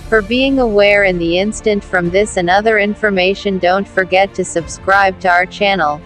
For being aware in the instant from this and other information, don't forget to subscribe to our channel.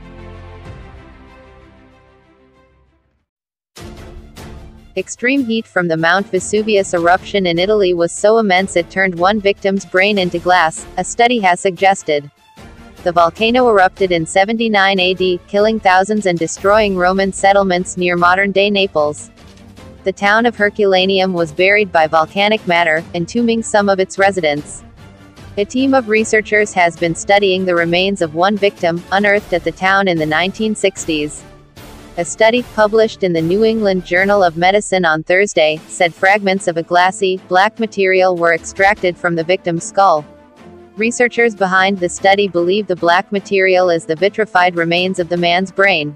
Extreme heat from the Mount Vesuvius eruption in Italy was so immense it turned one victim's brain into glass, a study has suggested. The volcano erupted in 79 AD, killing thousands and destroying Roman settlements near modern-day Naples. The town of Herculaneum was buried by volcanic matter, entombing some of its residents. A team of researchers has been studying the remains of one victim, unearthed at the town in the 1960s. A study, published in the New England Journal of Medicine on Thursday, said fragments of a glassy, black material were extracted from the victim's skull. Researchers behind the study believe the black material is the vitrified remains of the man's brain.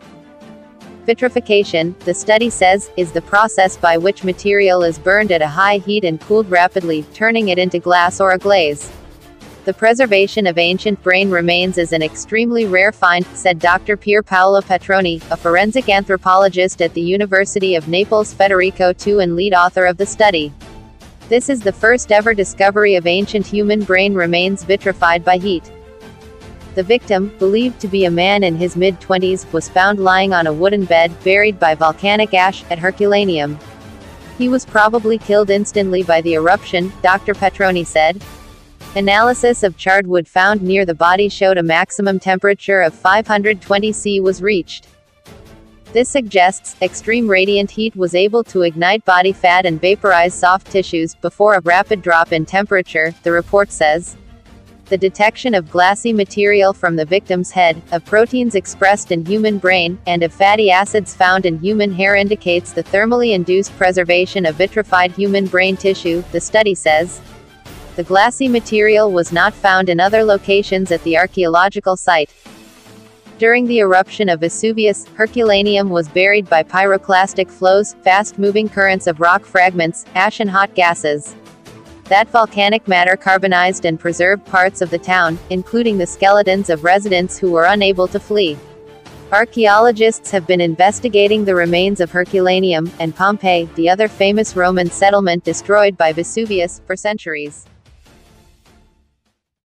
Vitrification, the study says, is the process by which material is burned at a high heat and cooled rapidly, turning it into glass or a glaze. The preservation of ancient brain remains is an extremely rare find, said Dr. Pier Paolo Petroni, a forensic anthropologist at the University of Naples Federico II and lead author of the study. This is the first ever discovery of ancient human brain remains vitrified by heat. The victim, believed to be a man in his mid-20s, was found lying on a wooden bed, buried by volcanic ash, at Herculaneum. He was probably killed instantly by the eruption, Dr. Petroni said. Analysis of charred wood found near the body showed a maximum temperature of 520 C was reached. This suggests extreme radiant heat was able to ignite body fat and vaporize soft tissues before a rapid drop in temperature, the report says. The detection of glassy material from the victim's head, of proteins expressed in human brain, and of fatty acids found in human hair indicates the thermally induced preservation of vitrified human brain tissue, the study says. The glassy material was not found in other locations at the archaeological site. During the eruption of Vesuvius, Herculaneum was buried by pyroclastic flows, fast-moving currents of rock fragments, ash and hot gases. That volcanic matter carbonized and preserved parts of the town, including the skeletons of residents who were unable to flee. Archaeologists have been investigating the remains of Herculaneum, and Pompeii, the other famous Roman settlement destroyed by Vesuvius, for centuries.